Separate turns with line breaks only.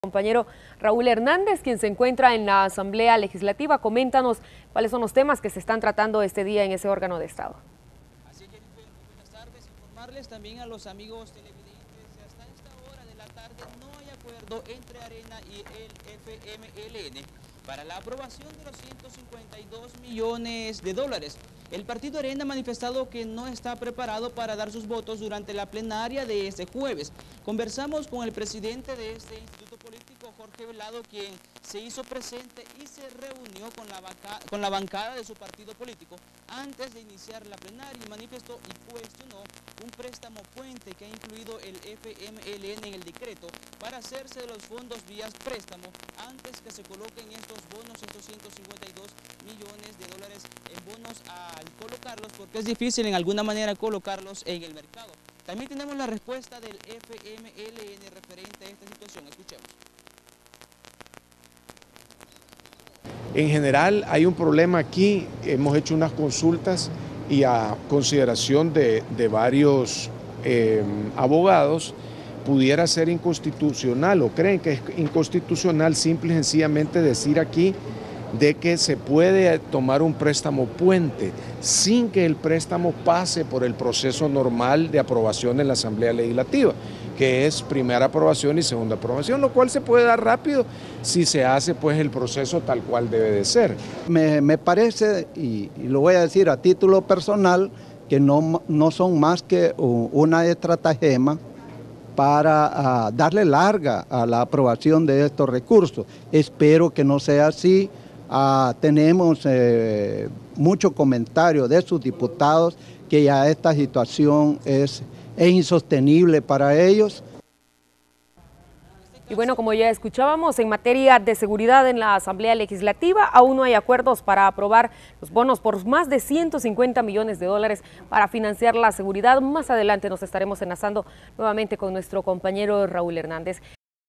Compañero Raúl Hernández, quien se encuentra en la Asamblea Legislativa. Coméntanos cuáles son los temas que se están tratando este día en ese órgano de Estado.
Así es, Jennifer, buenas tardes. Informarles también a los amigos televidentes que hasta esta hora de la tarde no hay acuerdo entre Arena y el FMLN para la aprobación de los 152 millones de dólares. El partido Arena ha manifestado que no está preparado para dar sus votos durante la plenaria de este jueves. Conversamos con el presidente de este instituto político, Jorge Velado, quien se hizo presente y se reunió con la bancada de su partido político antes de iniciar la plenaria y manifestó y cuestionó un préstamo puente que ha incluido el FMLN en el decreto para hacerse de los fondos vía préstamo antes que se coloquen estos bonos, estos 152 millones de dólares en bonos al colocarlos, porque es difícil en alguna manera colocarlos en el mercado. También tenemos la respuesta del FMLN referente a esta situación. Escuchemos.
En general hay un problema aquí, hemos hecho unas consultas y a consideración de varios abogados pudiera ser inconstitucional o creen que es inconstitucional simple y sencillamente decir aquí de que se puede tomar un préstamo puente sin que el préstamo pase por el proceso normal de aprobación en la Asamblea Legislativa, que es primera aprobación y segunda aprobación, lo cual se puede dar rápido si se hace pues el proceso tal cual debe de ser.
Me parece, y lo voy a decir a título personal, que no son más que una estratagema para darle larga a la aprobación de estos recursos. Espero que no sea así. Tenemos mucho comentario de sus diputados que ya esta situación es insostenible para ellos.
Y bueno, como ya escuchábamos, en materia de seguridad en la Asamblea Legislativa, aún no hay acuerdos para aprobar los bonos por más de 150 millones de dólares para financiar la seguridad. Más adelante nos estaremos enlazando nuevamente con nuestro compañero Raúl Hernández.